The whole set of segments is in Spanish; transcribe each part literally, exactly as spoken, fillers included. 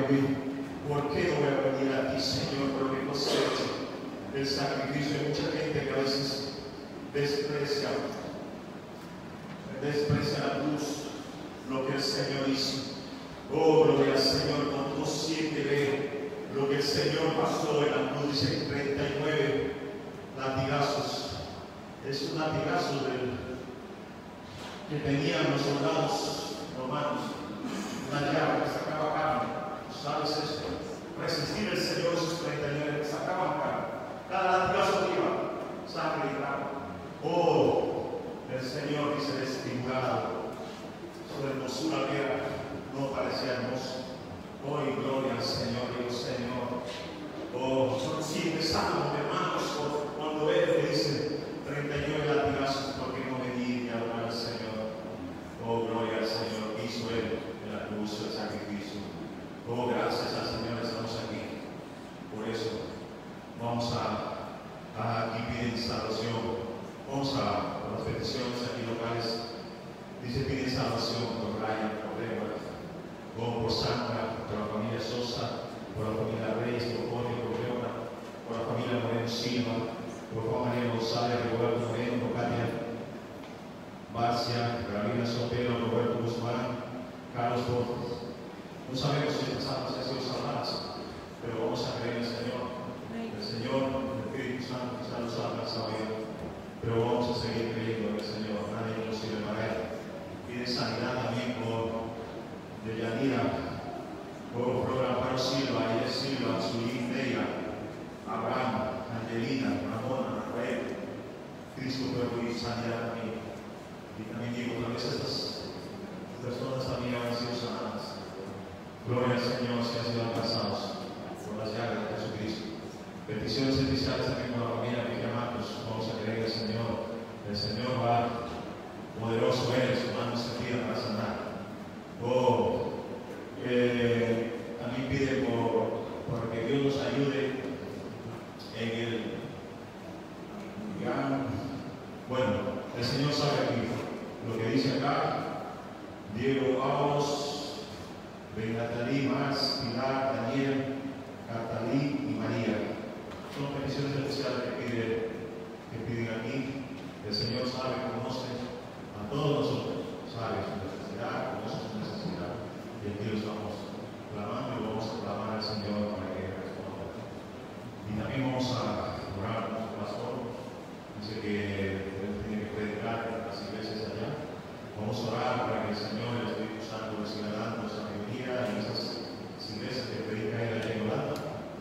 vivir? ¿Por qué no voy a venir a ti, Señor, por lo que nos has hecho? El sacrificio de mucha gente que a veces desprecia, desprecia la cruz, lo que el Señor hizo. Oh, gloria al Señor, cuando uno siente ver lo que el Señor pasó en la cruz, dice treinta y nueve latigazos. Es un latigazo del, que tenían los soldados romanos, una llave que sacaba carne. ¿Sabes esto? Resistir el Señor esos treinta y nueve que sacaban carne. Cada latigazo iba, sangre y carne. Oh, el Señor dice desfigurado. Su hermosura que no parecía hermoso. Oh, y gloria al Señor, digo Señor. Oh, si empezamos, hermanos, cuando Él te dice treinta y nueve latigazos, ¿por qué no venir y adorar al Señor? Oh, gloria al Señor, que hizo Él en la cruz, el sacrificio. Oh, gracias al Señor, estamos aquí. Por eso, vamos a, a aquí piden salvación. Vamos a, a las peticiones aquí locales. Dice, piden salvación por Ryan, por Débora, oh, por Sandra, por la familia Sosa, por la familia Reyes, por Jorge, por Leona, por la familia Moreno Silva, por Juan María González, Roberto Moreno, por Katia Barcia, Carolina Sotelo, Roberto Guzmán, Carlos Borges. No sabemos si estas almas han sido salvadas, pero vamos a creer en el Señor. El Señor, el Espíritu Santo, quizás los almas sabido, pero vamos a seguir creyendo en el Señor. Nadie nos sirve para Él. Pide sanidad también por de Yanira, por Amparo Silva, Inés Silva, Zulín Neira, Abraham, Angelina, Ramona, Rafael, Christopher Ruiz, sanidad también. Y también digo, tal vez estas personas también han sido sanadas. Gloria al Señor, si han sido alcanzados por las llagas de Jesucristo. Peticiones especiales también por la familia Miguel Matos. Vamos a creer en el Señor. El Señor va poderoso en su mano extendida para sanar. Oh, eh, también pide por, por que Dios nos ayude en el gran. Bueno, el Señor sabe aquí lo que dice acá. Diego Ábalos, Benatalí, Max, Pilar, Daniel, Catalí y María. Son peticiones especiales que, pide, que piden aquí. El Señor sabe, conoce a todos nosotros, sabe su necesidad, conoce su necesidad. Y aquí lo estamos clamando y vamos a clamar al Señor para que responda. Y también vamos a orar con nuestro pastor. Dice que él tiene que predicar en las iglesias allá. Vamos a orar para que el Señor y el Espíritu Santo le siga dando sabiduría en esas iglesias que predica él allá en Holanda.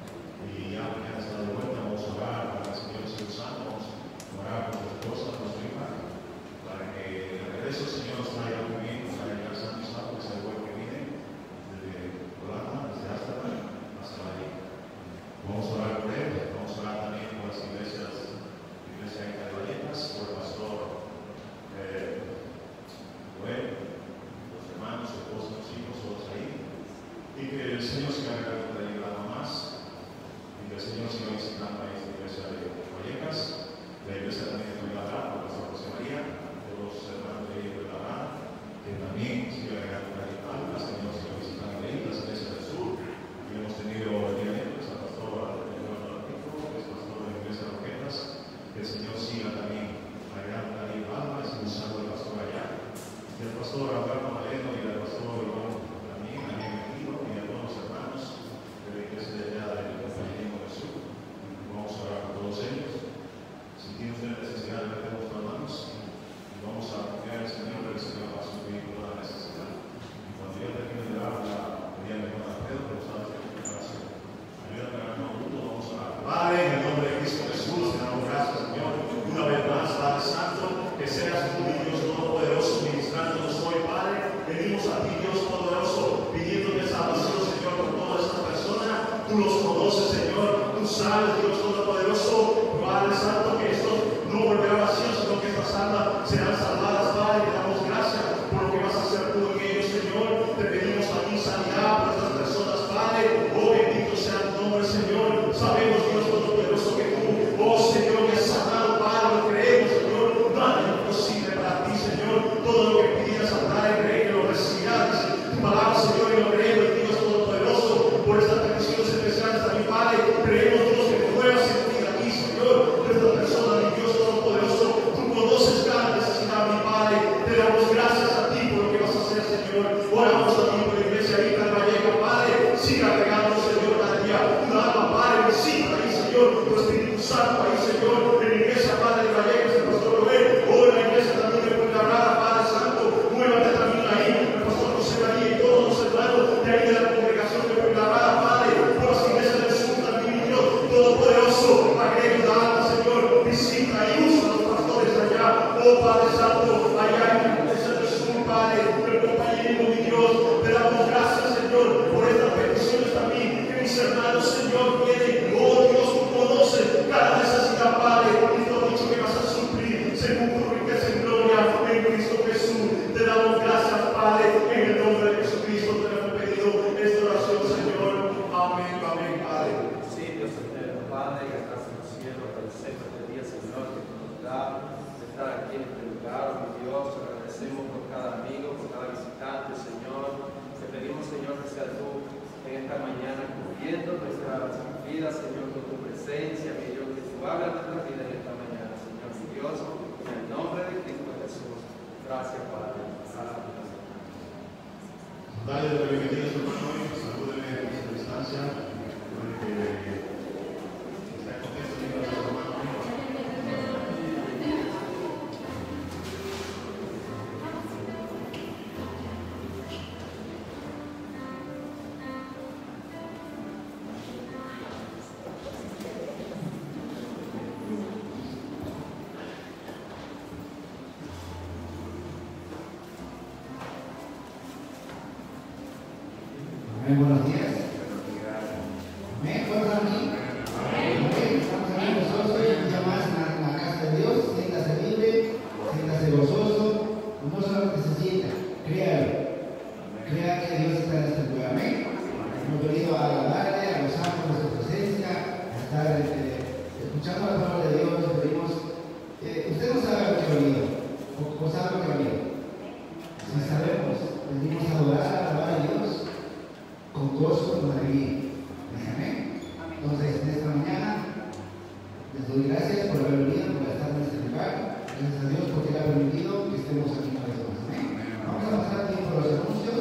Y ya mañana está de vuelta, vamos a orar para que el Señor siga usando, vamos a orar por su esposa, por su hija, para que el regreso del Señor nos traiga muy bien, para llegar al Santo Santo, que es el vuelo que viene desde Holanda, desde Ámsterdam hasta allí. Vamos a orar por él, vamos a orar también por las iglesias, la iglesia de Valletas, por el pastor eh, Joel, los hermanos, su esposa, los hijos, todos ahí, y que el Señor siga ayudando más. Y que el Señor siga visitando a esta iglesia de Vallecas, la iglesia también de Tuilabrán, por San José María, de los hermanos de Tuilabrán, que también siga agregando radical, el Señor siga visitando ahí, las iglesias del sur, y hemos tenido el día de hoy, el pastor Eduardo Artico, que es pastor de la iglesia de Roquetas, que el Señor siga también agregando radical, y usando el pastor allá, y el pastor Alberto Maleno y el pastor Iván también, también venido, y a todos los hermanos de la iglesia de allá del compañerismo del sur. Vamos a orar por todos ellos. Si tiene usted necesidad, le metemos las manos y vamos a confiar en el Señor, que el Señor va a suplir toda la necesidad. Y cuando yo termine de dar la pedida de Juan Alfredo, pero sabes que es una oración. Ayúdame a ganar un minuto, vamos a orar. Padre, en el nombre de Cristo Jesús, te damos gracias, Señor. Una vez más, Padre Santo, que seas tú, mi Dios Todopoderoso, ministrándonos hoy, Padre. Venimos a ti, Dios Poderoso, pidiéndote salvación, Señor, por todas estas personas. Tú los conoces, Señor. Tú sabes, Dios Todopoderoso, Padre Santo, que esto no volverá vacío, sino que estas almas serán salvadas, Padre. Te damos gracias por lo que vas a hacer tú en ellos, Señor. Te pedimos a ti sanidad por estas personas, Padre. Oh, bendito sea tu nombre, Señor. Sabemos, Dios Todopoderoso, que tú, oh Señor, me has sanado, Padre. Lo creemos, Señor. Nada es imposible para ti, Señor. Todo lo que pidas, Padre, creer que lo recibirás. Tu palabra, Señor, y lo creemos, Dios Todopoderoso. agradecemos este día, Señor, que nos da de estar aquí en este lugar, mi Dios. Agradecemos por cada amigo, por cada visitante, Señor. Te pedimos, Señor, que sea tú en esta mañana cubriendo nuestra vida, Señor, con tu presencia, mi Dios, que tú hablas nuestra vida en esta mañana, Señor, mi Dios, en el nombre de Cristo Jesús. Gracias, Padre. Aleluya. Dale la bienvenida a su hermano, salúdeme a esta distancia, que está contento de ver a su hermano. Amén, buenos días. Amén, ¿puedo estar aquí? Amén. Estamos aquí nosotros hoy un día más en la, en la casa de Dios. Siéntase libre, siéntase gozoso, no solo que se sienta, créalo. Crea que Dios está en este lugar. Amén. Hemos venido a agradarle, a gozarnos de su presencia, a estar eh, escuchando la palabra de Dios. Pedimos, eh, usted no sabe lo que ha venido, o, o sabe lo que ha venido. Si sabemos, venimos a adorar, a alabar a Dios con gozo, con alegría. Amén. Entonces, en esta mañana les doy gracias por haber venido, por estar en este lugar. Gracias a Dios porque Él ha permitido que estemos aquí una vez más. Amén. Vamos a pasar tiempo a los anuncios.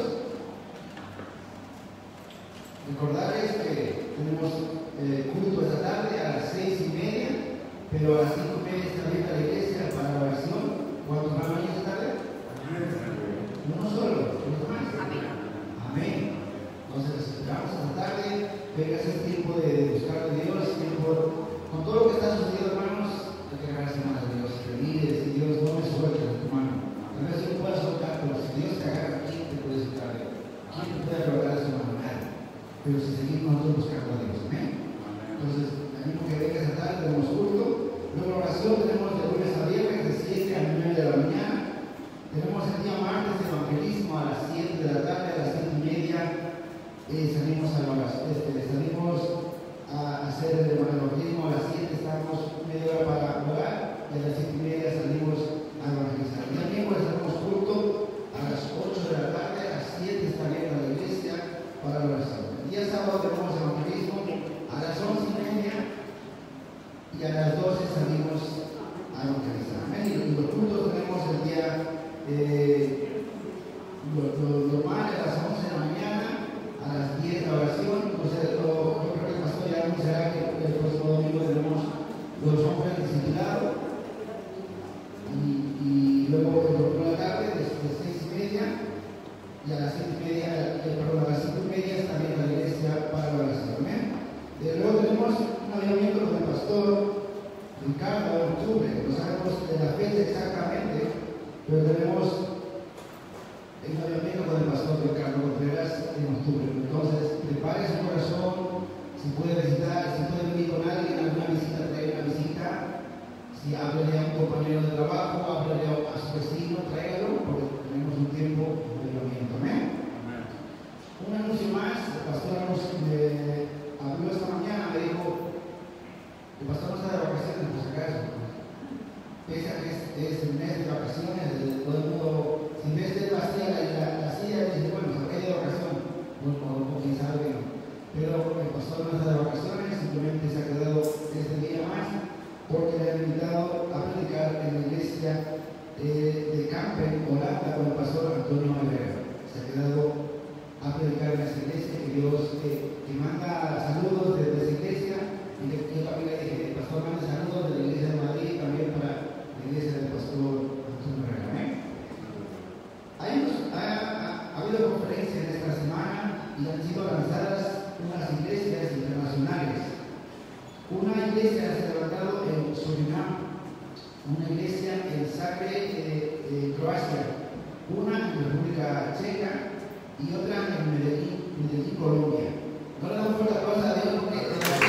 Recordarles que tenemos eh, culto esta tarde a las seis y media, pero a las cinco y media está abierta la iglesia para la oración. ¿Cuántos van a venir esta tarde? Uno solo, uno más. Amén. Amén. Entonces, esperamos esta tarde, venga ese tiempo de buscar a Dios, tiempo, con todo lo que está sucediendo, hermanos, hay que agarrarse más a Dios, pedir y decir, Dios, no me sueltes de tu mano. Tal vez yo no pueda soltar, pero si Dios te agarra, ¿quién te puede soltar? ¿Quién te puede arrogar su mano? Nadie. Pero si seguimos nosotros buscando a Dios, ¿amén? Entonces, animo que venga esta tarde, tenemos culto. Luego la oración tenemos de lunes a viernes, de siete a nueve de la mañana. Tenemos el día martes de evangelismo a las siete de la tarde, a las siete y media. Eh, salimos a la, este, salimos a hacer el evangelismo a las siete, estamos media hora para orar y a las siete y media salimos a evangelizar. El día miércoles tenemos culto a las ocho de la tarde, a las siete está abierta la iglesia para la oración. El día sábado tenemos evangelismo a las once y media y a las doce salimos a evangelizar. Amén. Y los cultos tenemos el día eh, lo, lo normal a las once de la mañana. A las diez la oración, entonces lo, yo creo que el pastor ya anunciará que el próximo domingo tenemos los hombres disciplinados y, y luego el domingo de la tarde, desde las seis y media y a las siete y media, eh, perdón, a las cinco y media está bien la iglesia para la oración. ¿Amén? Eh, luego tenemos un avivamiento con el pastor Ricardo en octubre, no sabemos de la fecha exactamente, pero tenemos el avivamiento con el pastor Ricardo Contreras en octubre. Entonces, prepare su corazón, si puede visitar, si puede venir con alguien, alguna visita, trae una visita. Si háblele a un compañero de trabajo, háblele a su vecino, tráigalo, porque tenemos un tiempo de avivamiento. Amén. Un anuncio más, el pastor nos eh, habló esta mañana, me dijo, el pastor no está de vacaciones, por si acaso. Pese a que es, es el mes de vacaciones, todo el mundo, si en vez de vacía la, la, la silla, dice, bueno, saqué de vacaciones, bueno, o quién sabe, pero el pastor no está de vacaciones, simplemente se ha quedado este día más, porque le han invitado a predicar en la iglesia eh, de Campen, Holanda, con el pastor Antonio Alvera. Se ha quedado a predicar en esa iglesia, que Dios eh, que manda saludos desde esa iglesia, y que yo también le dije, el pastor manda saludos de la iglesia de Madrid, también para la iglesia del pastor Antonio Alvera. Hay unos, ha, ha, ha habido conferencias esta semana y han sido lanzadas unas iglesias internacionales. Una iglesia se ha levantado en Surinam, una iglesia en Zagreb, eh, eh, Croacia, una en República Checa y otra en Medellín, Medellín, Colombia. No le damos fuerte aplauso a Dios porque de la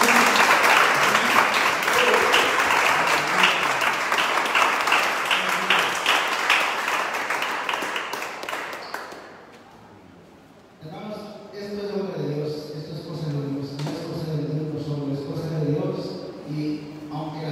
hermanos, esto es obra de Dios, esto es cosa de Dios, no es cosa de Dios solo, es cosa de Dios. Y aunque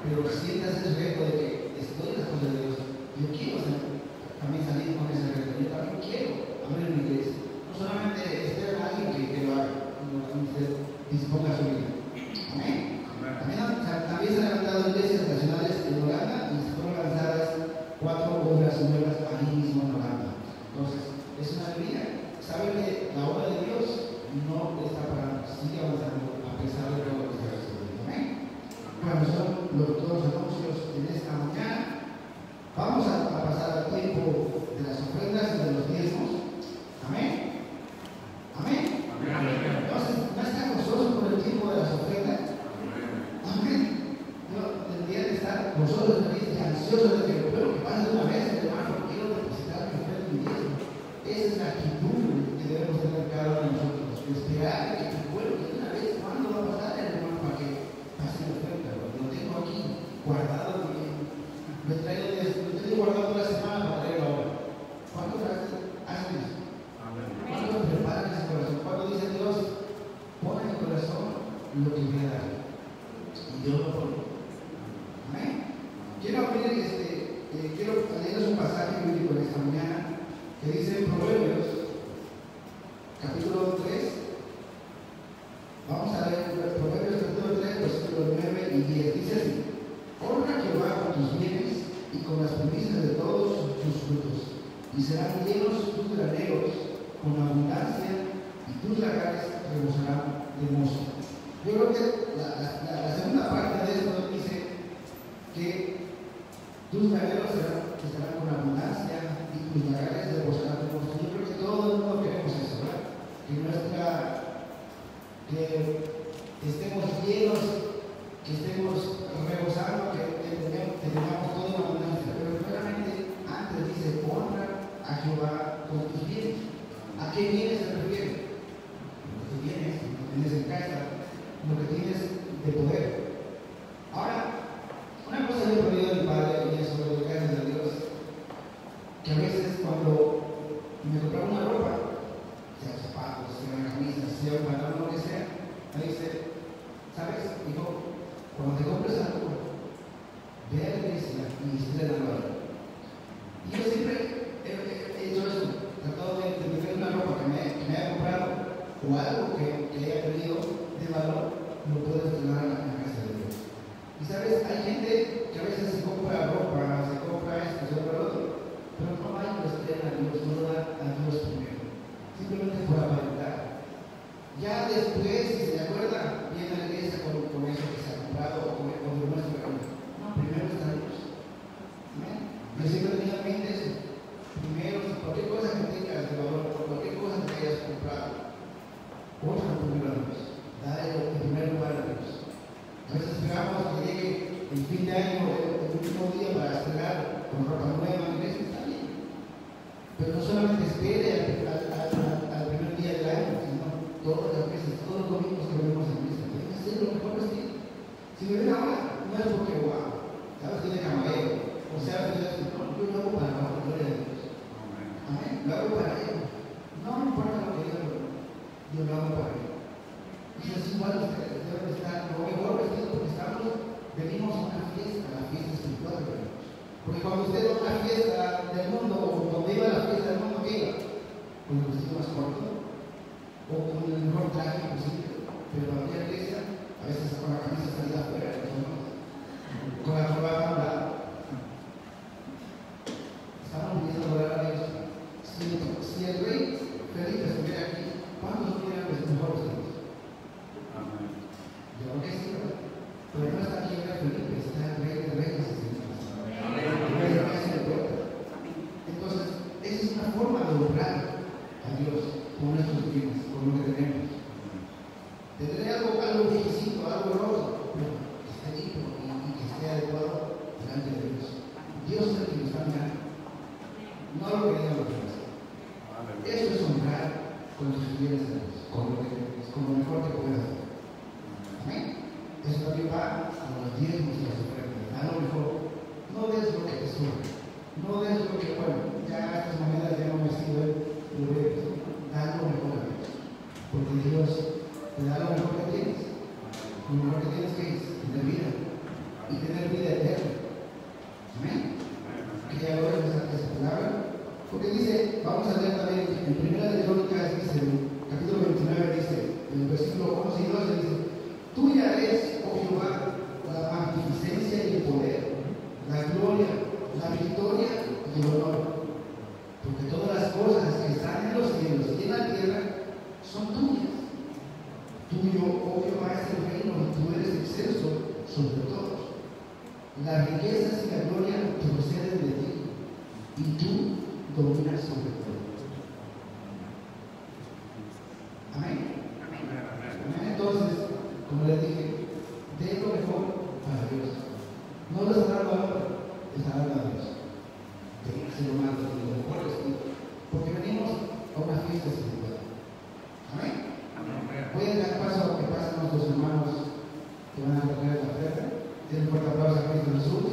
pero sientas ese reto de que estoy en las cosas de Dios. Yo quiero hacer, también salir con ese reto. Yo también quiero abrir mi iglesia. No solamente estar en alguien que, que lo haga, sino que usted disponga su vida. Amén. También, también se han levantado iglesias nacionales en Holanda y se fueron lanzadas cuatro obras nuevas ahí mismo en Holanda. Entonces, es una alegría saber que la obra de Dios no está parando, sigue avanzando a pesar de todo lo que está sucediendo. Amén. Bueno, son los, todos los anuncios en esta mañana. Vamos a, a pasar al tiempo de las ofrendas y de los diezmos. Amén. Amén. Entonces, ¿no están gozosos por el tiempo de las ofrendas? Amén. Yo tendría que estar gozosos, felices y ansiosos de que lo que pase de una vez, hermano, quiero depositar mi ofrenda y mi diezmo. Esa es la actitud que debemos tener cada uno de nosotros. Esperar que, bueno, que de una vez, ¿cuándo va a pasar, hermano, para que pase la ofrenda? Lo tengo aquí guardado. Lo he traído, lo tengo guardado toda la semana para traerlo ahora. ¿Cuántos hacen eso? ¿Cuántos preparan ese corazón? ¿Cuándo dice Dios, pon en mi corazón lo que voy a dar? Y Dios lo pone. Amén. Quiero abrir este, eh, quiero leerles un pasaje bíblico en esta mañana que dice en Proverbios, capítulo tres. Vamos a leer Proverbios capítulo tres, versículos nueve y diez. Dice así: honra a Jehová con tus bienes y con las primicias de todos tus frutos, y serán llenos tus graneros con abundancia, y tus lagares rebosarán de mosto. Yo creo que la, la, la segunda parte de esto dice que tus graneros serán, estarán con abundancia y tus lagares rebosarán de mosto. Yo creo que todo el mundo queremos eso, ¿verdad? Que nuestra, que estemos llenos, que estemos rebosando, que, que, tengamos, que tengamos toda una abundancia. Pero claramente antes dice: honra a Jehová con tus bienes. ¿A qué bienes se refiere? Lo que tienes, lo que tienes en casa, lo que tienes de poder. Ahora, una cosa yo he pedido a mi padre, y eso lo doy gracias a Dios, que a veces cuando me compraba una ropa, sea zapatos, sea una camisa, sea un pantalón, lo que sea, me dice: ¿sabes, hijo? Cuando te compres algo, ve a la iglesia y estrena la. Y yo siempre he, he, he hecho eso, tratado de, de meter una ropa que me, que me haya comprado o algo que, que haya tenido de valor, lo puedo estrenar en la, en la casa de Dios. Y sabes, hay gente que a veces se compra ropa, se compra esto, se compra lo otro, pero no va y lo estrena a Dios, no lo da a Dios primero, simplemente por aparentar. Ya después, si se acuerda, viene a la iglesia con, con eso que se ha comprado o con el nuestro camino. No, primero está Dios. ¿Amén? Yo siempre tenía en mente eso. Primero, cualquier cosa que tengas de valor, cualquier cosa que hayas comprado, ponlo primero a Dios. Dale en primer lugar a Dios. A veces esperamos que llegue el fin de año, el último día, para estrenar con ropa nueva en la iglesia. Está bien. Pero no solamente espere al, al, al, al primer día del año, sino todas las veces, todos los domingos que venimos a misa. Deben hacer lo mejor posible. Si me ven ahora, no es porque, wow, sabes que de camarero, o sea, yo lo hago para la gloria de Dios. Amén. Lo hago para Él. No me importa lo que digan, yo lo hago para Él. Y es igual, ustedes deben estar lo mejor vestidos porque estamos, venimos a una fiesta, a la fiesta espiritual de Dios. Porque cuando usted va a una fiesta del mundo, o cuando iba a la fiesta del mundo, ¿qué iba? Con el vestido más corto, o con el mejor traje posible. Pero para la iglesia, a veces con la camisa salida afuera, con la corbata a un lado. Estamos pidiendo adorar a Dios. Si, si el rey Felipe estuviera aquí, ¿cuántos hubieran los mejores de Dios? Yo creo que sí, ¿verdad? Pero no está aquí el rey Felipe, está el rey de reyes y señores. Entonces, esa es una forma de honrar a Dios con nuestros bienes, con lo que tenemos. Tendré algo, algo viejecito, algo roto, pero que esté limpio y, y que esté adecuado delante de Dios. Dios es el que nos está mirando, no lo que digan los demás. Eso es honrar con tus bienes a Dios, con lo, que, con lo mejor que puedas hacer. Amén. Eso también va a los diezmos y las ofrendas. A lo mejor, no des lo que te sobra, no des lo que, bueno, ya estas monedas ya no me sirven, lo ves, da lo mejor a Dios. Porque Dios te da lo mejor que tienes. Lo mejor que tienes que es tener vida. y tener vida eterna. Amén. Que ya ahora esa, esa palabra. Porque dice, vamos a leer también en primera de Crónicas, dice, en el capítulo veintinueve, dice, en el versículo once y doce, dice, tuya es, oh Jehová, la magnificencia y el poder, la gloria, la victoria y el honor. Porque todas las cosas que están en los cielos y en la tierra son tuyas. Tuyo, oh Jehová, es el reino y tú eres excelso sobre todos. Las riquezas y la gloria proceden de ti y tú dominas sobre todo. Amén. Amén. Entonces, como les dije, de lo mejor para Dios. No les dará valor, les dará a Dios. Déjense lo más de lo mejor estilo. Porque venimos a una fiesta espiritual. Amén. Voy a dar paso a que pasen nuestros hermanos que van a recoger la oferta. Den un fuerte aplauso a Cristo Jesús.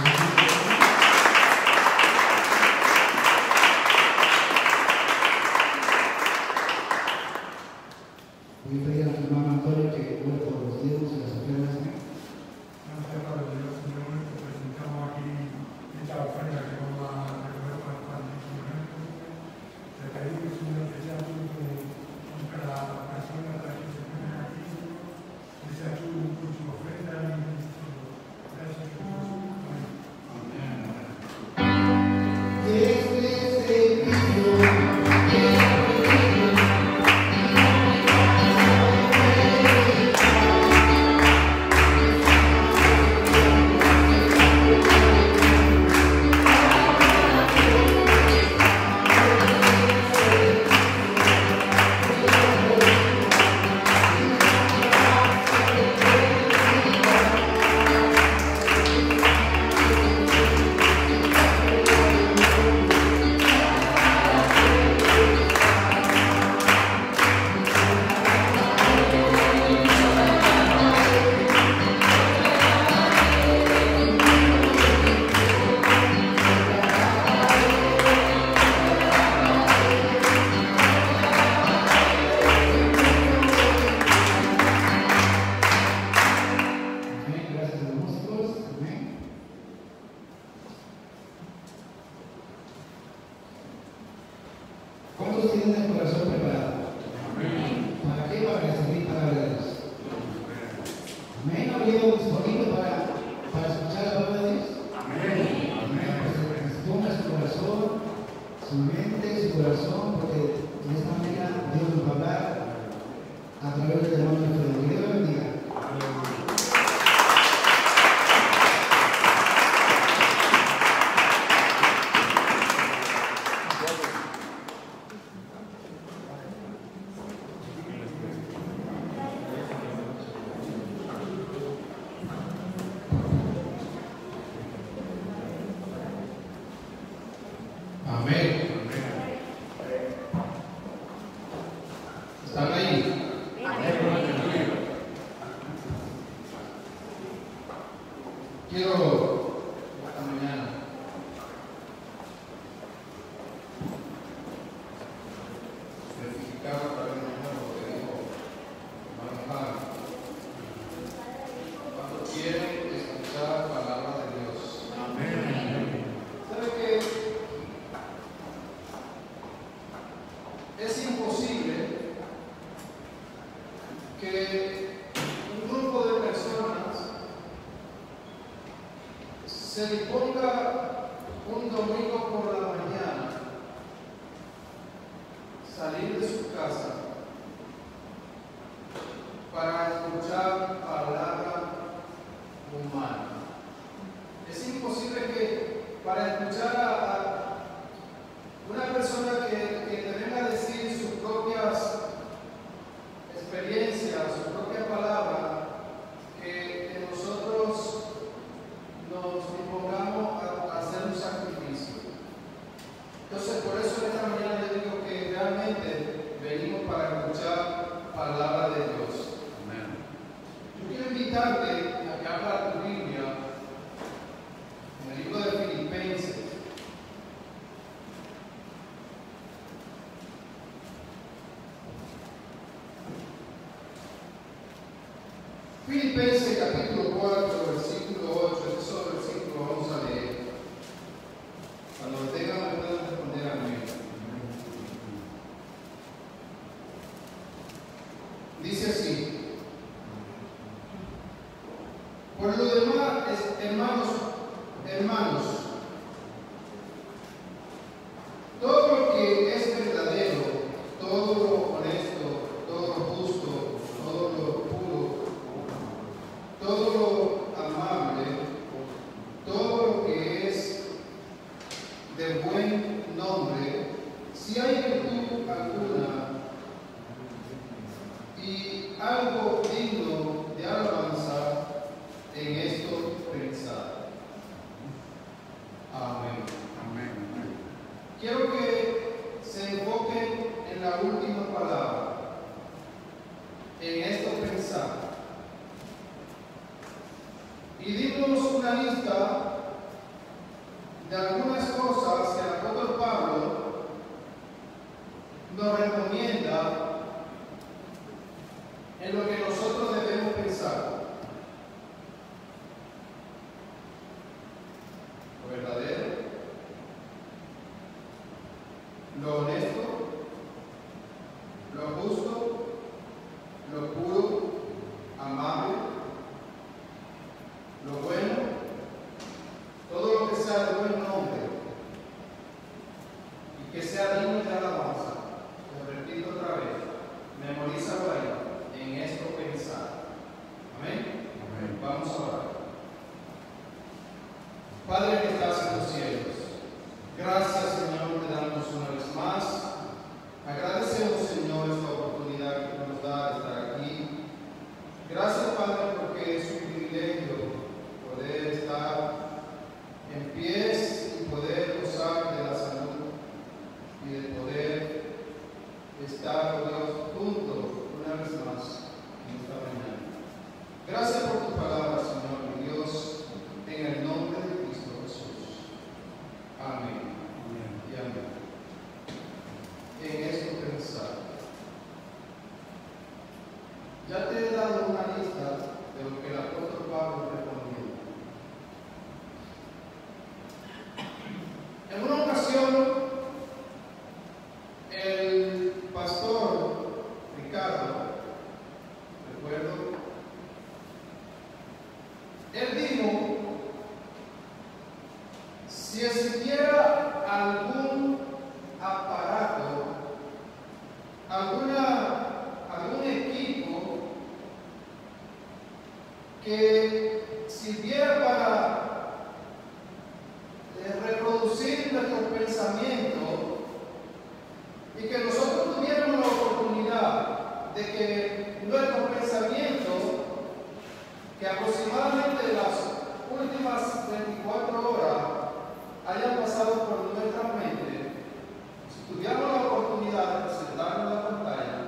Voy a pedir a mi hermano Antonio que vuelva por los diezmos y las ofrendas. Gracias, Padre Dios, Señor, te presentamos aquí esta ofrenda que vamos a recoger para el Padre en este momento. Te pedimos, Señor, que sea tú con cada persona que se pone aquí, que sea tú con su ofrenda y gracias, Jesús. Amén. Este es el Cristo. ¿Cuántos tienen el corazón preparado? Amén. ¿Para qué? Para recibir palabra de Dios. Amén. ¿No llevo disponible para, para escuchar la palabra de Dios? Amén. Amén. Pues ponga su corazón, su mente, su corazón, porque de esta manera Dios nos va a hablar a través del hermano de Dios. Que Dios lo bendiga. Amén. ¿Están ahí? Quiero esta mañana certificar a través de lo que dijo hermano Jara. Cuando quieren escuchar la palabra de Dios. Amén. ¿Sabe qué? Es imposible que un grupo de personas se disponga un domingo por la mañana salir de su casa para escuchar palabra humana. Es imposible que para escuchar a, a una persona que, que te venga a decir sus propias experiencias, su propia palabra, que, que nosotros nos dispongamos a, a hacer un sacrificio. Entonces, por eso esta mañana yo digo que realmente venimos para escuchar palabra de Dios. Amén. Yo quiero invitarte a que abras tu Biblia en el libro de Filipenses. Hermanos, todo lo que es verdadero, todo lo honesto, todo lo justo, todo lo puro, todo lo amable, todo lo que es de buen nombre, si hay virtud alguna y algo digno de alabanza, en esto pensad. Amén. Amén. Quiero que se enfoquen en la última palabra, en esto pensar. Y dimos una lista de algunas cosas que el apóstol Pablo nos recomienda en lo que nosotros debemos pensar. Lo verdadero, lo honesto, lo justo, lo puro, amable, lo bueno, todo lo que sea de buen nombre y que sea digno de alabanza. Lo repito otra vez, memorízalo ahí, en esto pensar. Amén. Amén. Vamos a orar. Padre que estás en los cielos, gracias, Señor, te damos una vez más. Agradecemos, Señor, esta oportunidad que nos da de estar aquí. Gracias, Padre, porque es un privilegio poder estar en pies y poder gozar de la salud y de poder estar, oh Dios, juntos una vez más en esta mañana. Gracias por tu palabra, Señor, mi Dios, en el nombre de Cristo Jesús. Amén. Y amén. En esto pensar. Ya te he dado una lista de lo que el apóstol Pablo respondió. En una ocasión, el pastor Ricardo, recuerdo, él dijo, si existiera algún aparato, alguna, algún equipo que sirviera para eh, reproducir nuestros pensamientos y que nosotros tuviéramos la oportunidad de que nuestros pensamientos, que aproximadamente las últimas veinticuatro horas hayan pasado por nuestra mente, si tuviéramos la oportunidad de presentarlo en la pantalla,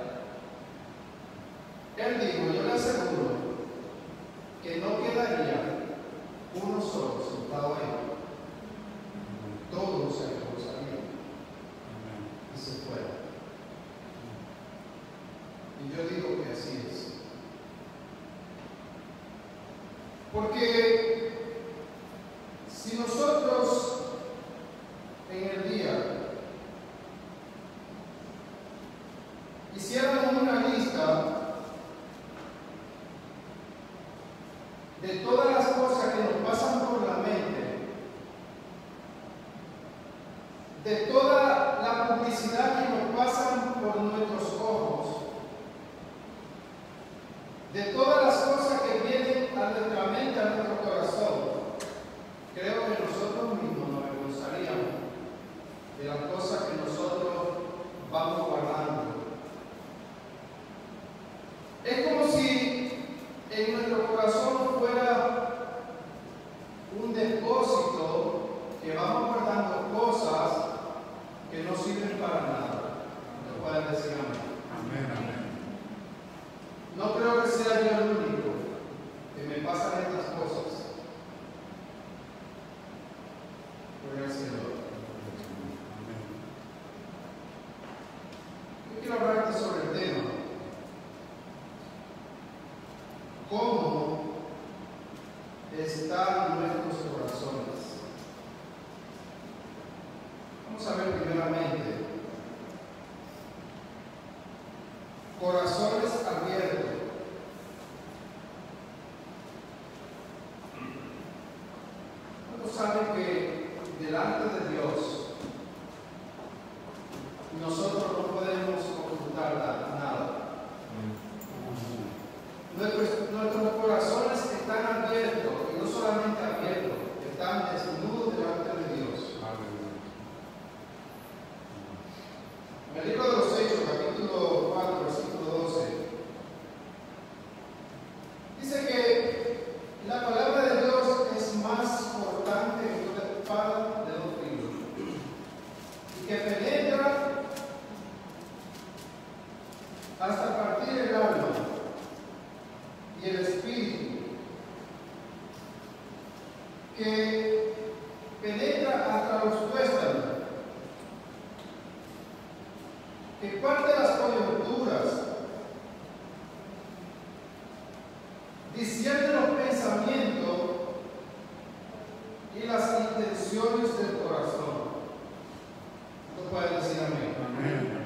él dijo, yo le aseguro que no quedaría uno solo sentado ahí. Todos se reposarían y se fueran. Y yo digo que así es. Porque si nosotros en el día hiciéramos una lista de todas las cosas que nos pasan por la mente, de toda la publicidad que nos pasan por nuestros ojos, de todas las cosas que vienen a nuestra mente, a nuestro corazón, creo que nosotros mismos nos avergonzaríamos de las cosas que nosotros vamos guardando. Es como si en nuestro corazón fuera un depósito que vamos guardando cosas que no sirven para nada. No pueden decir amén. Amén, amén. No creo que sea yo el único que me pasan estas cosas. Gloria al Señor. Yo quiero hablarte sobre el tema. ¿Cómo están nuestros corazones? Vamos a ver primeramente. Corazones abiertos. ¿Cuántos saben que delante de Dios nosotros no podemos ocultar nada? Nuestros, nuestros corazones están abiertos, y no solamente abiertos, están desnudos delante de Dios. En el libro de los Hechos, capítulo cuatro, versículo doce, dice que la palabra de Dios es más cortante que toda espada de dos filos, y que penetra hasta partir el alma y el espíritu, que penetra hasta los tuéstanos, que parte las coyunturas, discierne los pensamientos y las intenciones del corazón. ¿No pueden decir amén? Amén.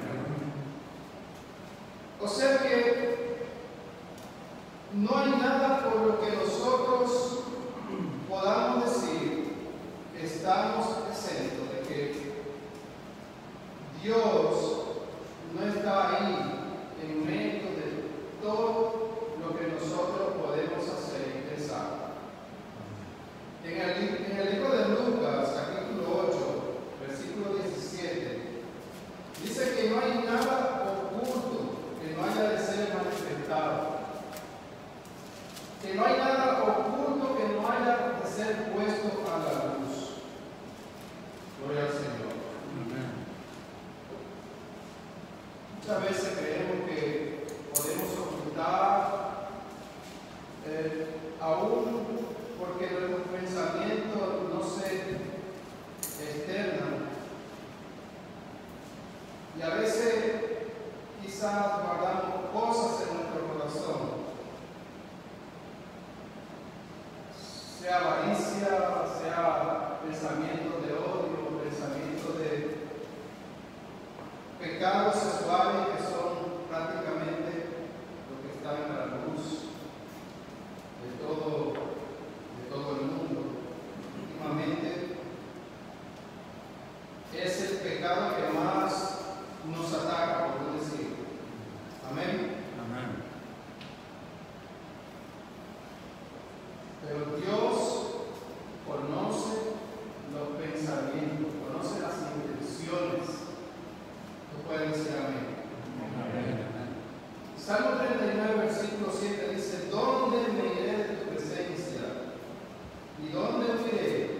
O sea que no hay nada por lo que nosotros podamos decir que estamos exentos de que Dios no está ahí en medio de todo lo que nosotros podemos hacer y pensar. En el, en el libro de Lucas, capítulo ocho, versículo diecisiete, dice que no hay nada oculto que no haya de ser manifestado, que no hay nada oculto que no haya de ser puesto a la luz. Gloria al Señor. Muchas veces creemos que podemos ocultar, eh, aún porque nuestros pensamientos no se externan. Y a veces quizás guardamos cosas en nuestro corazón, sea avaricia, sea pensamiento de odio, pensamiento de pecados sexuales que son prácticamente lo que está en la luz de todo, de todo el mundo. Últimamente es el pecado que más nos ataca, por decir. Amén. Amén. Pero Dios conoce los pensamientos, conoce las intenciones. ¿No pueden decir amén? Amén. Salmo treinta y nueve, versículo siete dice: ¿Dónde me iré de tu presencia? ¿Y dónde iré?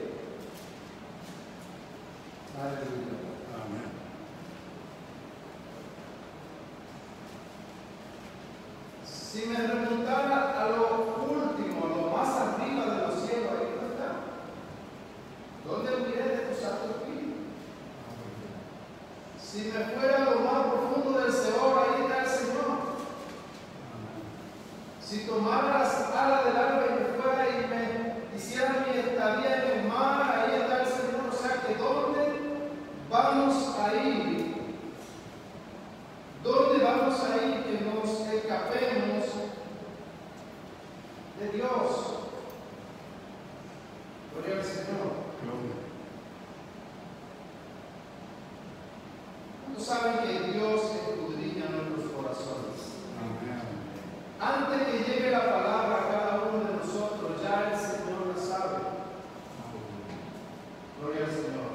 Aleluya. Amén. Si me remontara a lo último, a lo más arriba de los cielos, ahí no está. ¿Dónde iré de tu santo espíritu? Si me fuera a lo más profundo del Seol, ahí está el Señor. Si tomara las alas del alba y me fuera y me hiciera mi estadía en el mar, ahí está el Señor. O sea que ¿dónde vamos a ir? ¿Dónde vamos a ir que nos escapemos de Dios? Gloria al Señor. ¿Cuántos saben que Dios escudriña nuestros corazones? Amén. Antes que llegue la palabra a cada uno de nosotros, ya el Señor lo sabe. Gloria al Señor.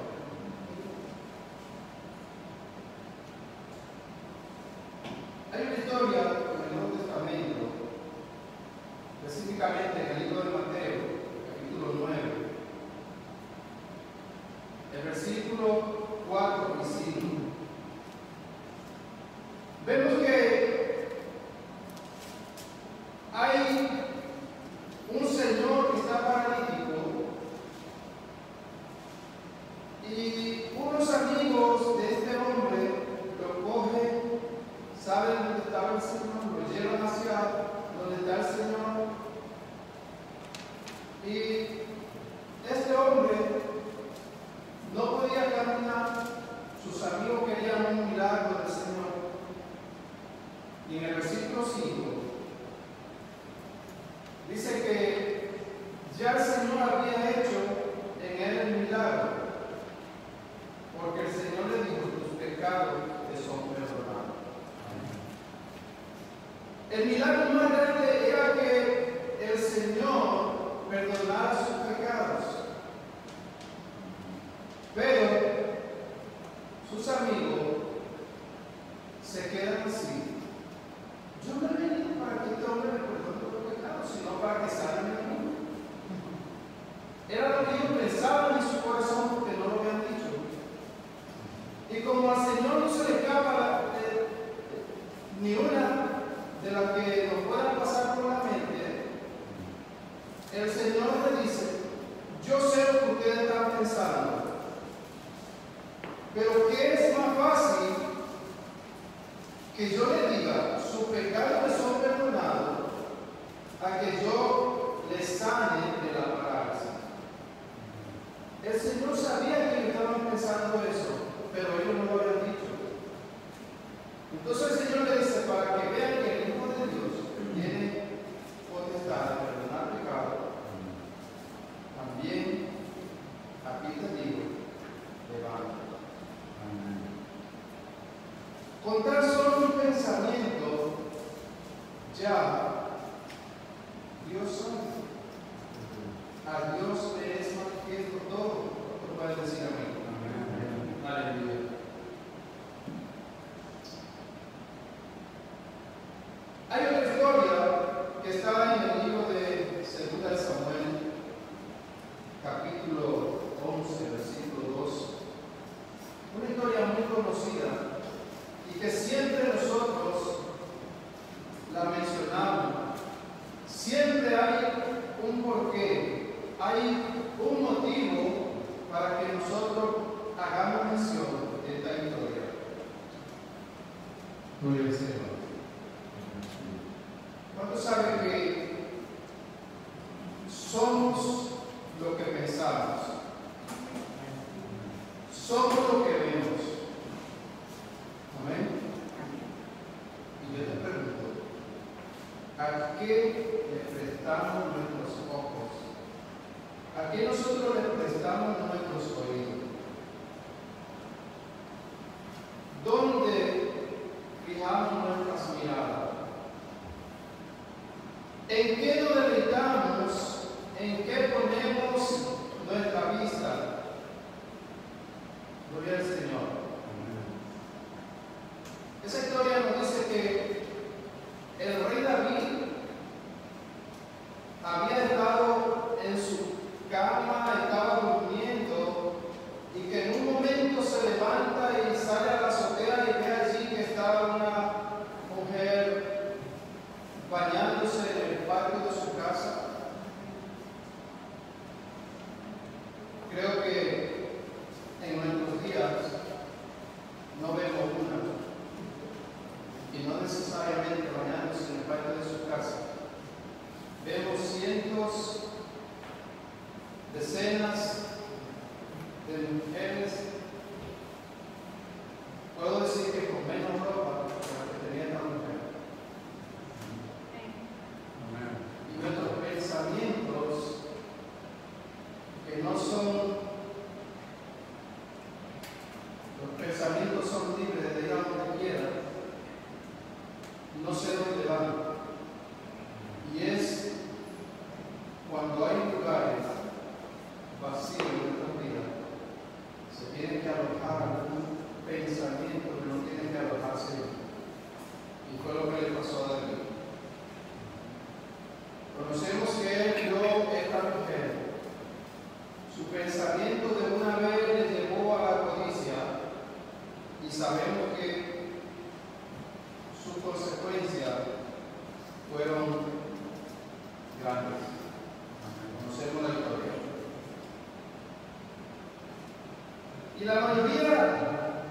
Hay una historia en el Nuevo Testamento, específicamente en el libro de Mateo, capítulo nueve, el versículo cuatro y cinco. Vemos que hay un señor que está paralítico y unos amigos de este hombre lo cogen, saben dónde estaba el Señor, lo llevan hacia donde está el Señor, y este hombre no podía pensando. Pero ¿qué es más fácil que yo le diga sus pecados le son perdonados a que yo le sane de la parálisis? El Señor sabía que estaban pensando eso, pero ellos no lo habían dicho. Entonces el Señor le dice, para que vean que el Hijo de Dios tiene potestad de perdonar pecado, también aquí te digo, levántate. Con tan solo un pensamiento, ya Dios sabe. A Dios le es manifiesto todo. ¿Tú puedes decir amén? Amén. Aleluya. Hay otra historia que está en el libro de Segunda de Samuel, capítulo once, versículo dos. Una historia muy conocida y que siempre nosotros la mencionamos. Siempre hay un porqué, hay un motivo para que nosotros hagamos mención de esta historia. Gloria al Señor. ¿Cuántos saben que somos lo que pensamos? Somos lo que vemos. Amén. Y yo te pregunto, ¿a qué le prestamos nuestros ojos? ¿A qué nosotros le prestamos nuestros oídos? ¿Dónde fijamos nuestras miradas? ¿En qué nos deleitamos? ¿En qué ponemos nuestra vista? Gloria al Señor. Esa historia nos dice que el rey David había estado en su cama, estaba durmiendo, y que en un momento se levanta y sale a la azotea y ve allí que estaba una mujer bañándose en el patio de su casa. Creo que en nuestros días no vemos una, y no necesariamente bañándose en el patio de su casa. Vemos cientos, decenas de mujeres, puedo decir que con menos ropa que la que tenía esta mujer. Y nuestros pensamientos, que no son, los pensamientos son libres de ir a donde quieran, no sé dónde van. Y es cuando hay lugares vacíos en nuestra vida, se tiene que alojar algún pensamiento que no tiene que alojarse. Y fue lo que le pasó a David. Conocemos que él vio esta mujer. Su pensamiento de una vez le llevó a la codicia, y sabemos que sus consecuencias fueron grandes. Conocemos la historia. Y la mayoría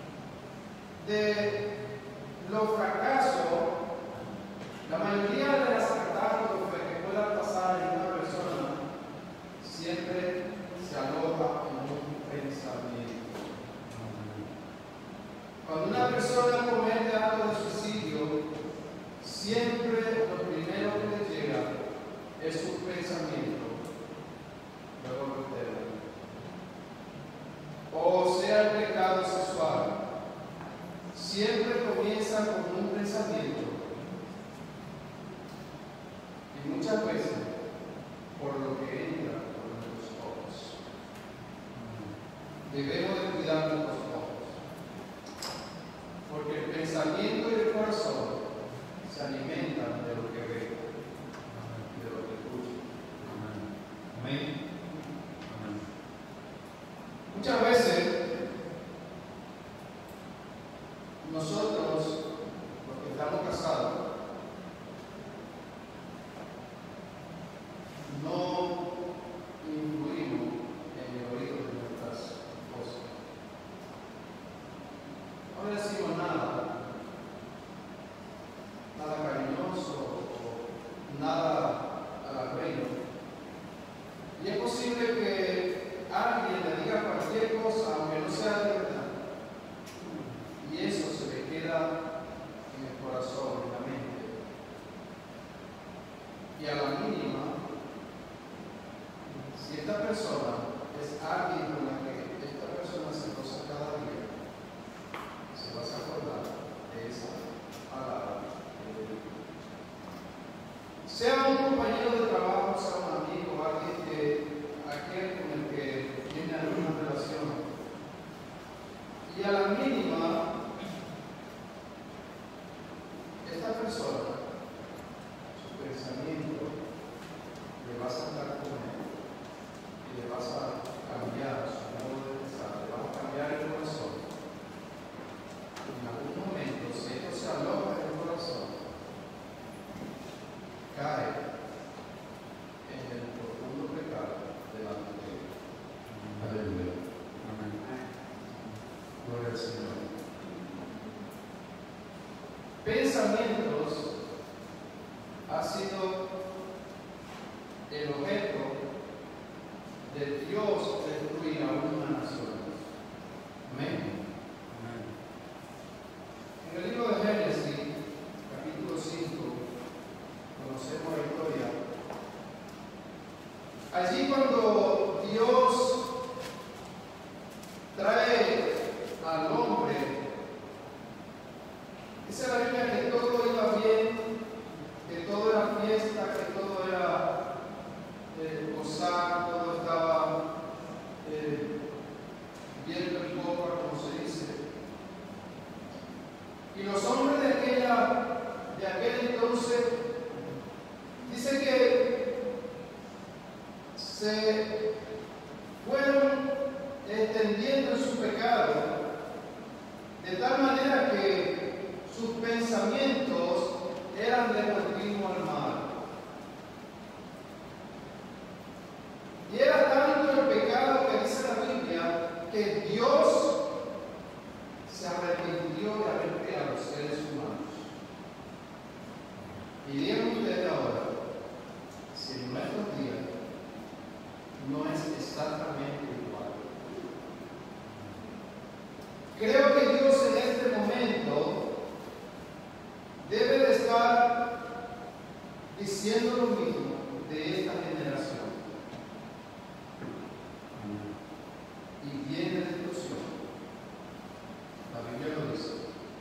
de los fracasos, la mayoría de las catástrofes que puedan pasar en una persona, siempre se aloja en un pensamiento. Cuando una persona comete acto de suicidio, siempre lo primero que le llega es su pensamiento, luego lo que o sea el pecado sexual, siempre comienza con un pensamiento, y muchas veces por lo que entra por nuestros ojos. Debemos de cuidar nuestros ojos, porque el pensamiento y el corazón se alimentan de lo que ven y de lo que escuchan. Amén. Muchas veces nosotros, los que estamos casados, no influimos en el oído de alguien con la que esta persona se goza cada día, se vas a acordar de esa palabra. Sea un compañero de trabajo, sea un amigo, alguien que, aquel con el que tiene alguna relación. Y a la mínima, esta persona, su pensamiento, le vas a hablar con él y le vas a cambiar su modo de pensar, le vas a cambiar el corazón. En algún momento, si esto se aloja en el corazón, cae en el profundo pecado delante de Dios. Aleluya. Amén. Gloria al Señor. Pensamientos ha sido el objeto de Dios destruir a una nación. Amén. En el libro de Génesis, capítulo cinco, conocemos la historia. Allí cuando Dios trae al hombre, dice la Biblia que todo iba bien, que todo era fiesta, que todo era eh, gozar, todo estaba eh, viento en popa, como se dice. Y los hombres de aquella, de aquel entonces, dice que se fueron extendiendo en su pecado, de tal manera que sus pensamientos eran de continuo al mal. Y era tanto el pecado que dice la Biblia que Dios se arrepintió de haber creado seres humanos. Y digan ustedes ahora, si en nuestros días no es exactamente igual. Creo que Dios en este momento debe de estar diciendo lo mismo de esta generación. Y viene destrucción. La Biblia lo dice.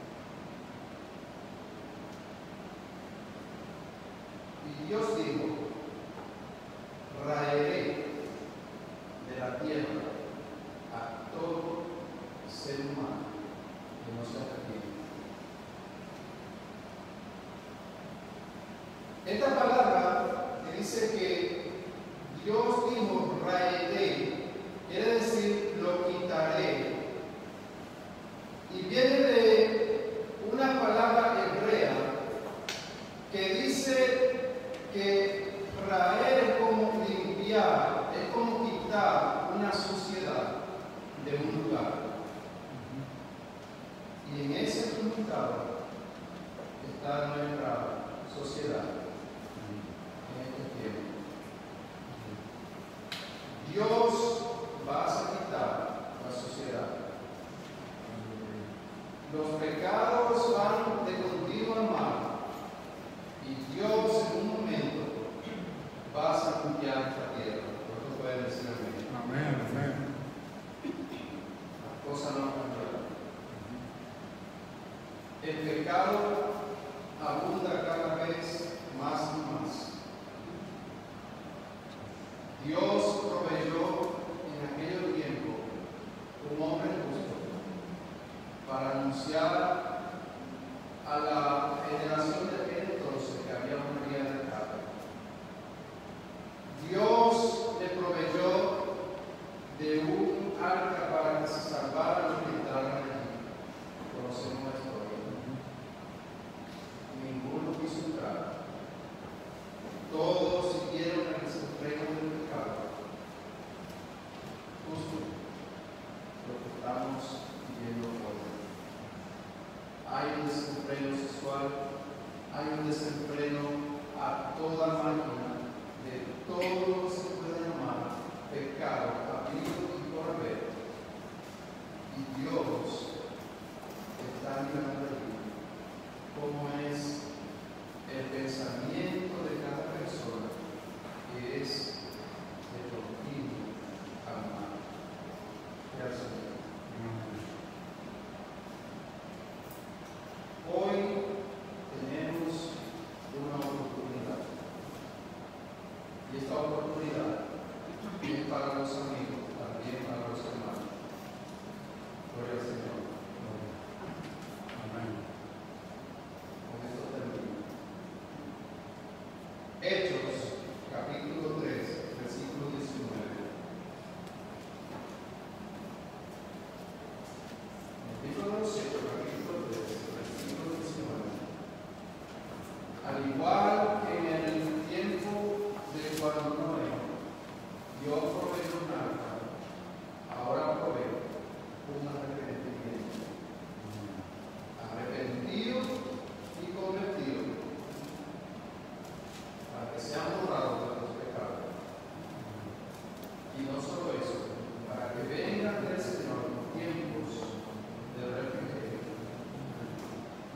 Y Dios dijo, raeré de la tierra a todo ser humano que no se arrepiente. Esta palabra que dice que Dios dijo raeré, quiere decir lo quitaré, y viene de una palabra hebrea que dice que raer es como limpiar, es como quitar una suciedad de un lugar. Y en ese lugar está nuestra sociedad en este tiempo. Dios va a quitar la sociedad. Los pecados van de continuo al mal. Y Dios en un momento va a limpiar esta tierra. ¿Cuántos pueden decir amén? Amén, amén. Las cosas no cambian. El pecado abunda cada vez más y más. Dios proveyó en aquel tiempo un hombre justo para anunciar a la generación de aquel entonces que había una vía de escape. Dios le proveyó de un arca para que se salvaran los que estaban allí. Conocemos la historia. Ninguno quiso entrar. Todos siguieron el desenfreno del pecado. Justo lo que estamos viviendo hoy. Hay un desenfreno sexual, hay un desenfreno a toda máquina de todo lo que se puede llamar pecado, habido y por haber. Y Dios está mirando ahí cómo es el pensamiento de cada persona que es de continuo al mal.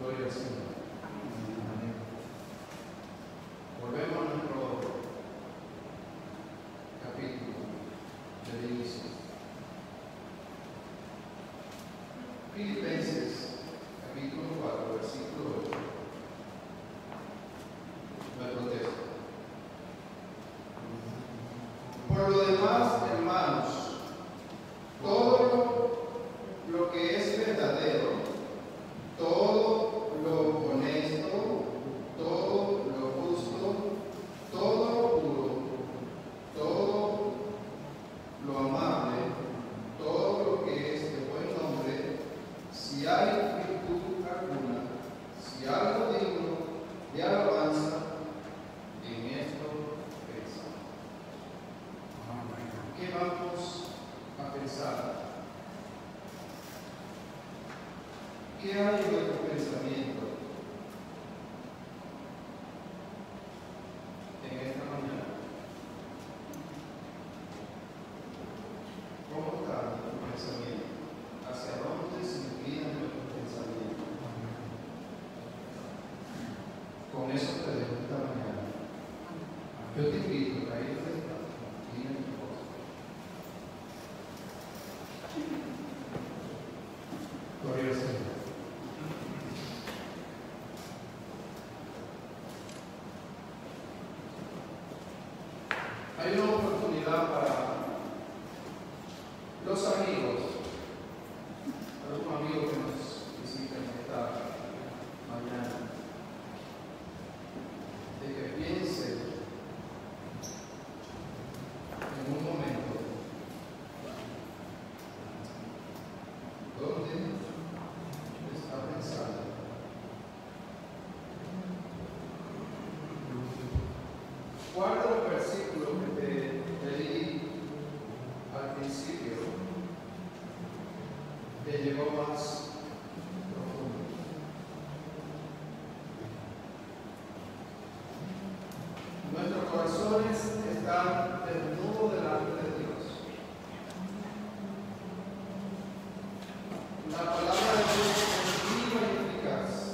Gloria al Señor. Amén. Volvemos a nuestro capítulo del inicio. Filipenses, capítulo cuatro, versículo ocho. Nuestro texto. Por lo demás, hermanos, todo lo que es verdadero, todo lo honesto, todo lo justo, todo lo puro, todo lo amable, todo lo que es de buen nombre, si hay virtud alguna, si algo digno de alabanza, en esto pensamos. ¿Qué vamos a pensar? ¿Qué hay en nuestro pensamiento en esta mañana? ¿Cómo está nuestro pensamiento? ¿Hacia dónde se inclina nuestro pensamiento? Con eso te dejo esta mañana. Yo te invito a ir a esta y a tu cosa. Gloria al Señor. Hay una oportunidad para los amigos, algunos amigos que nos visitan esta mañana, de que piensen en un momento dónde está pensando. Guarda los versículos que te leí al principio, te llegó más profundo. Nuestros corazones están desnudos delante de Dios. La palabra de Dios es viva y eficaz.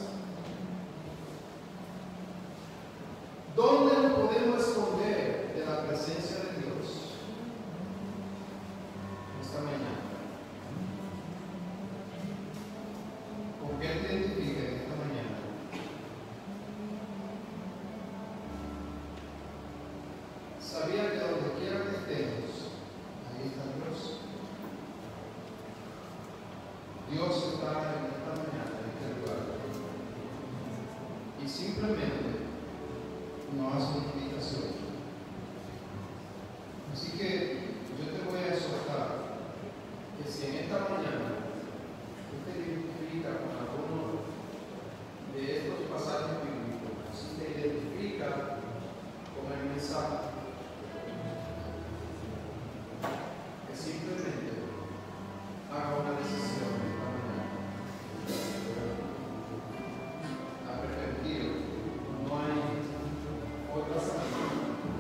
¿Dónde nos podemos esconder de la presencia de Dios esta mañana? ¿Con qué te identificas esta mañana? ¿Sabía que donde quiera que estemos, ahí está Dios? Dios está en esta mañana, en este lugar. Y simplemente nos hace una invitación. Así que yo te voy a exhortar que si en esta mañana tú te identificas con alguno de estos pasajes bíblicos, si te identificas con el mensaje, que simplemente haga una decisión esta mañana. Arrepentido, no hay otra salida.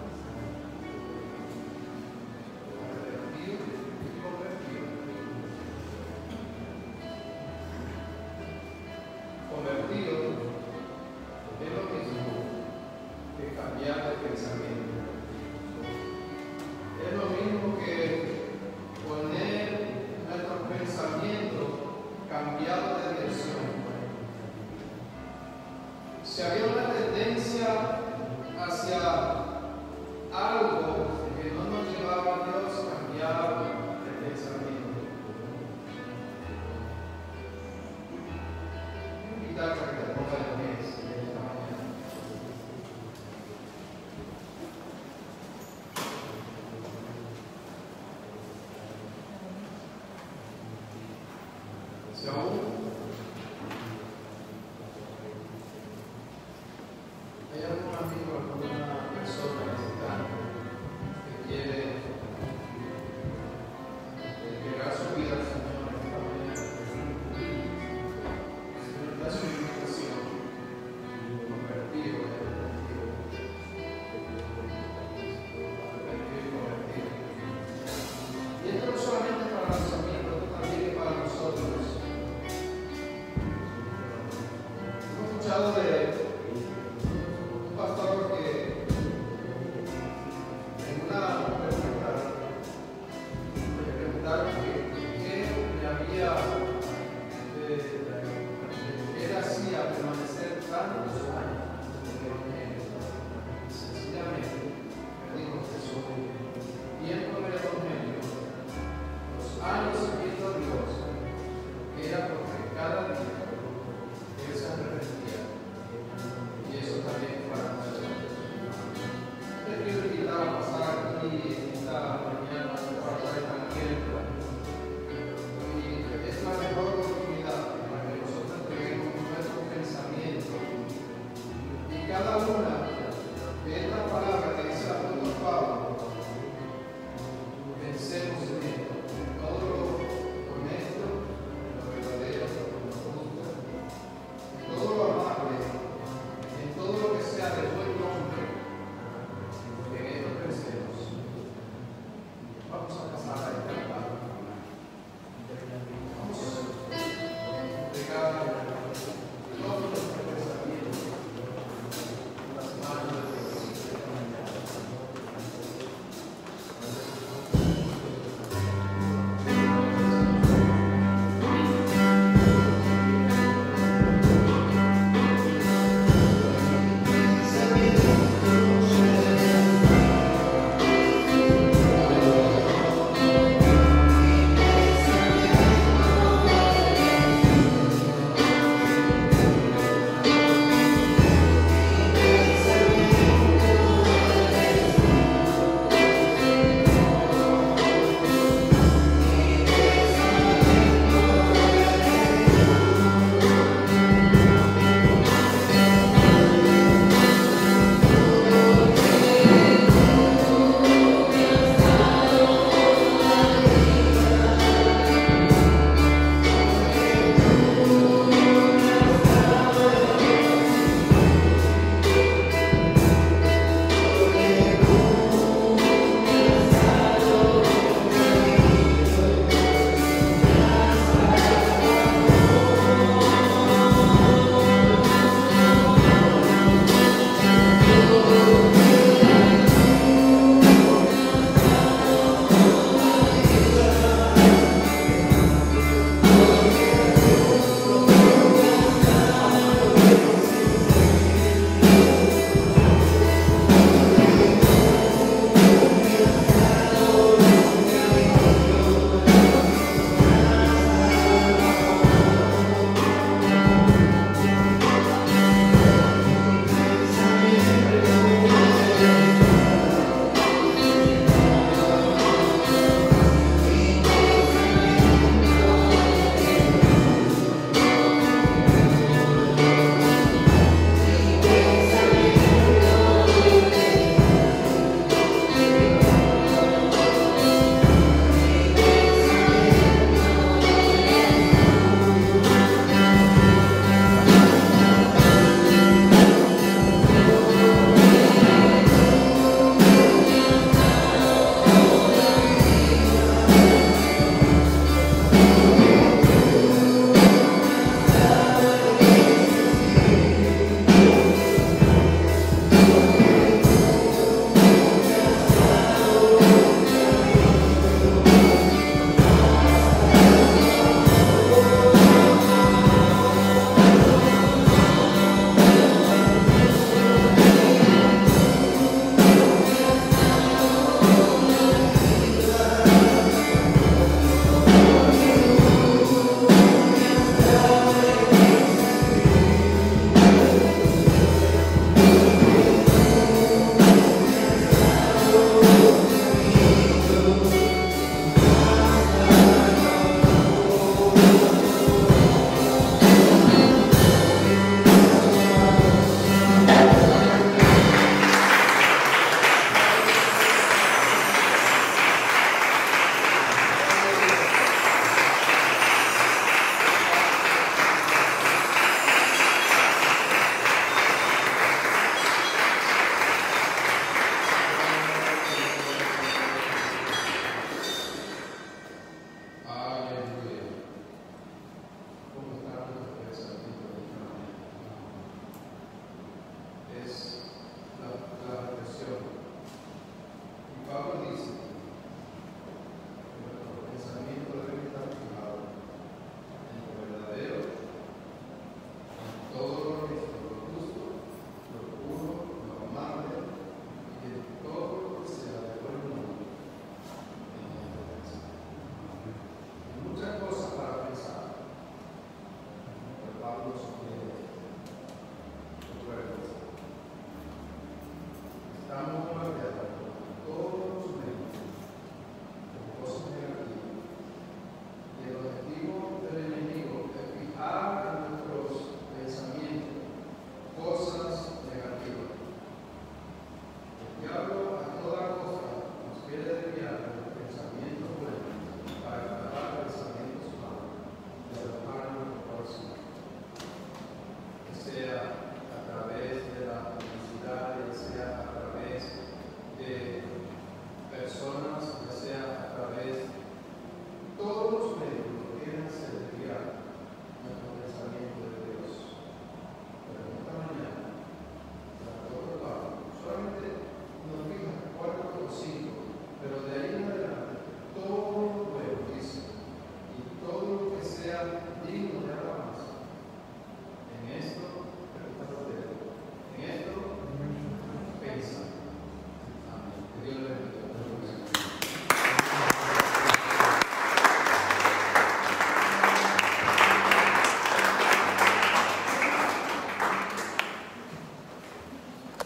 Arrepentido y convertido. Convertido es lo mismo que cambiar de pensamiento. Es lo mismo que poner nuestros pensamientos cambiados de dirección. Si había una tendencia hacia algo que no nos llevaba a Dios, cambiar de pensamiento. Invitarte a que te pongas de pies en esta mañana. Si aún hay algún amigo, alguna persona que está, que quiere entregar su vida al Señor esta mañana, Señor, da su invitación, convertido, arrepentido, arrepentido y convertido. Y esto no solamente para los amigos, esto también es para nosotros. contaron que él me había, eh, él hacía permanecer tantos años en el Evangelio. Sencillamente, me dijo Jesús, viendo en el Evangelio, los años siguiendo a Dios, era porque cada día él se arrepentía. Y eso también para nosotros. Te quiero invitar a pasar aquí esta mañana para el Evangelio. Y es la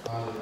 Aleluya.